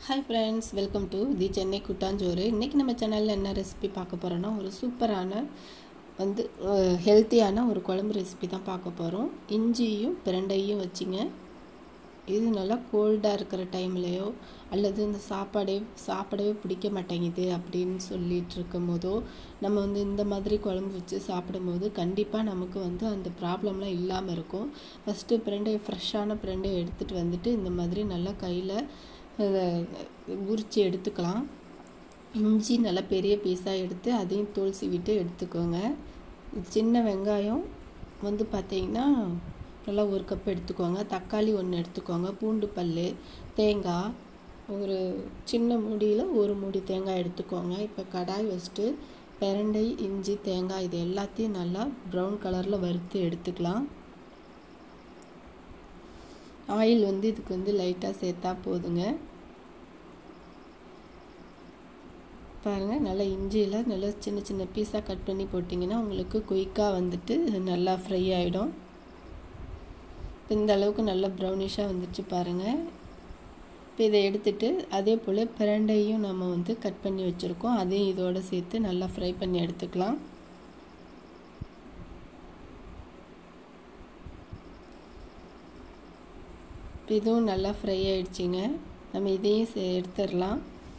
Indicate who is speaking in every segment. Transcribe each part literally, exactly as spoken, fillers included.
Speaker 1: Hi friends, welcome to the Chennai Koottanchoru. இன்றைக்கி நம்ம சேனலில் என்ன ரெசிபி பார்க்க போகிறோன்னா, ஒரு சூப்பரான வந்து ஹெல்த்தியான ஒரு குழம்பு ரெசிபி தான் பார்க்க போகிறோம். இஞ்சியும் பிரண்டையும் வச்சுங்க. இது நல்லா கோல்டாக இருக்கிற டைம்லையோ அல்லது இந்த சாப்பாடே சாப்பிடவே பிடிக்க மாட்டேங்குது அப்படின்னு சொல்லிட்டு இருக்கும் போதோ நம்ம வந்து இந்த மாதிரி குழம்பு வச்சு சாப்பிடும்போது கண்டிப்பாக நமக்கு வந்து அந்த ப்ராப்ளம்லாம் இல்லாமல் இருக்கும். ஃபஸ்ட்டு பிரண்டை ஃப்ரெஷ்ஷான பிரண்டையை எடுத்துகிட்டு வந்துட்டு இந்த மாதிரி நல்லா கையில் உரித்து எடுத்துக்கலாம். இஞ்சி நல்லா பெரிய பீஸாக எடுத்து அதையும் தோல் சீவிட்டு எடுத்துக்கோங்க. சின்ன வெங்காயம் வந்து பார்த்திங்கன்னா நல்லா ஒரு கப் எடுத்துக்கோங்க. தக்காளி ஒன்று எடுத்துக்கோங்க. பூண்டு பல், தேங்காய் ஒரு சின்ன மூடியில் ஒரு மூடி தேங்காய் எடுத்துக்கோங்க. இப்போ கடாய் வச்சுட்டு பிரண்டை, இஞ்சி, தேங்காய் இது எல்லாத்தையும் நல்லா ப்ரௌன் கலரில் வறுத்து எடுத்துக்கலாம். ஆயில் வந்து இதுக்கு வந்து லைட்டாக சேர்த்தா போதுங்க. பாருங்கள், நல்லா இஞ்சியில் நல்லா சின்ன சின்ன பீஸாக கட் பண்ணி போட்டிங்கன்னா உங்களுக்கு குயிக்காக வந்துட்டு நல்லா ஃப்ரை ஆகிடும். இந்த அளவுக்கு நல்லா ப்ரௌனிஷாக வந்துச்சு பாருங்கள். இப்போ இதை எடுத்துகிட்டு அதே போல் பிரண்டையும் நம்ம வந்து கட் பண்ணி வச்சுருக்கோம், அதையும் இதோடு சேர்த்து நல்லா ஃப்ரை பண்ணி எடுத்துக்கலாம். இதுவும் நல்லா ஃப்ரை ஆகிடுச்சிங்க. நம்ம இதையும் எடுத்துடலாம்.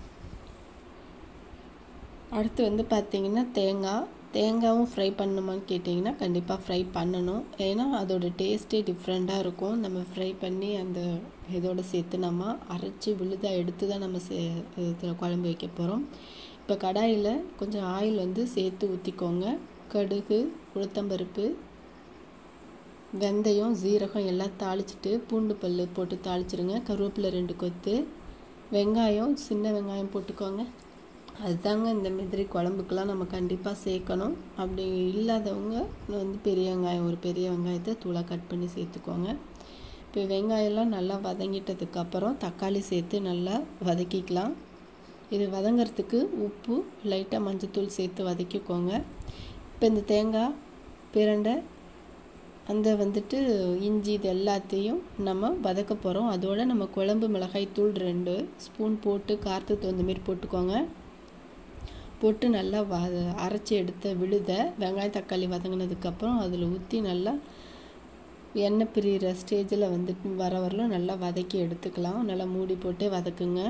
Speaker 1: அடுத்து வந்து பார்த்திங்கன்னா தேங்காய் தேங்காயும் ஃப்ரை பண்ணணுமான்னு கேட்டிங்கன்னா கண்டிப்பாக ஃப்ரை பண்ணணும். ஏன்னா அதோட டேஸ்ட்டே டிஃப்ரெண்ட்டாக இருக்கும். நம்ம ஃப்ரை பண்ணி அந்த இதோடு சேர்த்து நம்ம அரைச்சி விழுதாக எடுத்து தான் நம்ம சே இதில் குழம்பு வைக்க போகிறோம். இப்போ கடாயில் கொஞ்சம் ஆயில் வந்து சேர்த்து ஊற்றிக்கோங்க. கடுகு, உளுத்தம்பருப்பு, வெந்தயம், சீரகம் எல்லாம் தாளிச்சிட்டு பூண்டு பல் போட்டு தாளிச்சிருங்க. கருவேப்பிலை ரெண்டு கொத்து, வெங்காயம் சின்ன வெங்காயம் போட்டுக்கோங்க. அதுதாங்க இந்த மாதிரி குழம்புக்கெலாம் நம்ம கண்டிப்பாக சேர்க்கணும். அப்படி இல்லாதவங்க வந்து பெரிய வெங்காயம் ஒரு பெரிய வெங்காயத்தை தூளாக கட் பண்ணி சேர்த்துக்கோங்க. இப்போ வெங்காயம்லாம் நல்லா வதங்கிட்டதுக்கப்புறம் தக்காளி சேர்த்து நல்லா வதக்கிக்கலாம். இது வதங்கிறதுக்கு உப்பு, லைட்டாக மஞ்சத்தூள் சேர்த்து வதக்கிக்கோங்க. இப்போ இந்த தேங்காய், பிரண்டை, அந்த வந்துட்டு இஞ்சி இது எல்லாத்தையும் நம்ம வதக்க போகிறோம். அதோடு நம்ம குழம்பு மிளகாய் தூள் ரெண்டு ஸ்பூன் போட்டு காரத்துக்கு தகுந்த மாரி போட்டுக்கோங்க. போட்டு நல்லா வ அரைச்சி எடுத்த விழுத வெங்காய தக்காளி வதங்கினதுக்கப்புறம் அதில் ஊற்றி நல்லா எண்ணெய் பிரிகிற ஸ்டேஜில் வந்துட்டு வர வரலும் நல்லா வதக்கி எடுத்துக்கலாம். நல்லா மூடி போட்டு வதக்குங்க.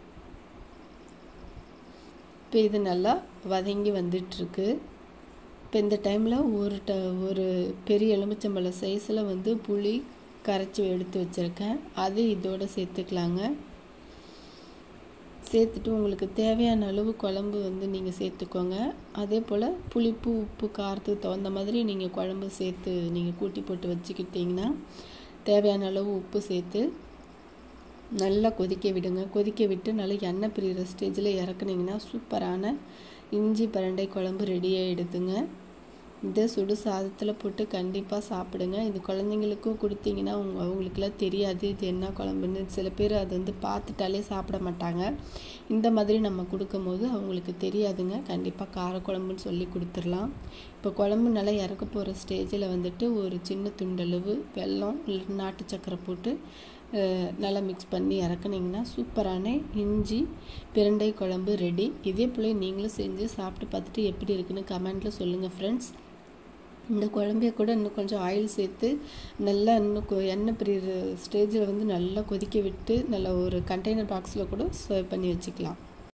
Speaker 1: இப்போ இது நல்லா வதங்கி வந்துட்டுருக்கு. இப்போ இந்த டைமில் ஒரு ட ஒரு பெரிய எலுமிச்சம்பழம் சைஸில் வந்து புளி கரைச்சி எடுத்து வச்சுருக்கேன், அது இதோடு சேர்த்துக்கலாங்க. சேர்த்துட்டு உங்களுக்கு தேவையான அளவு குழம்பு வந்து நீங்கள் சேர்த்துக்கோங்க. அதே போல் புளிப்பு, உப்பு, காரத்துக்கு தகுந்த மாதிரி நீங்கள் குழம்பு சேர்த்து நீங்கள் கூட்டி போட்டு வச்சுக்கிட்டிங்கன்னா தேவையான அளவு உப்பு சேர்த்து நல்லா கொதிக்க விடுங்க. கொதிக்க விட்டு நல்லா எண்ணெய் பிரிகிற ஸ்டேஜில் இறக்குனிங்கன்னா சூப்பரான இஞ்சி பிரண்டை குழம்பு ரெடியாகிடுதுங்க. இதை சுடு சாதத்தில் போட்டு கண்டிப்பாக சாப்பிடுங்க. இது குழந்தைங்களுக்கும் கொடுத்தீங்கன்னா அவங்க அவங்களுக்குலாம் தெரியாது இது என்ன குழம்புன்னு. சில பேர் அது வந்து பார்த்துட்டாலே சாப்பிட மாட்டாங்க. இந்த மாதிரி நம்ம கொடுக்கும்போது அவங்களுக்கு தெரியாதுங்க. கண்டிப்பாக காரக்குழம்புன்னு சொல்லி கொடுத்துடலாம். இப்போ குழம்பு நல்லா இறக்க போகிற ஸ்டேஜில் வந்துட்டு ஒரு சின்ன துண்டளவு வெல்லம் இல்லை நாட்டு சக்கரை போட்டு நல்லா மிக்ஸ் பண்ணி இறக்குனிங்கன்னா சூப்பரான இஞ்சி பிரண்டை குழம்பு ரெடி. இதே போல் நீங்களும் செஞ்சு சாப்பிட்டு பார்த்துட்டு எப்படி இருக்குன்னு கமெண்ட்டில் சொல்லுங்கள் ஃப்ரெண்ட்ஸ். இந்த குழம்பைய கூட இன்னும் கொஞ்சம் ஆயில் சேர்த்து நல்லா இன்னும் எண்ணெய் பிரிகிற ஸ்டேஜில் வந்து நல்லா கொதிக்க விட்டு நல்லா ஒரு கண்டெய்னர் பாக்ஸில் கூட சர்வ் பண்ணி வச்சுக்கலாம்.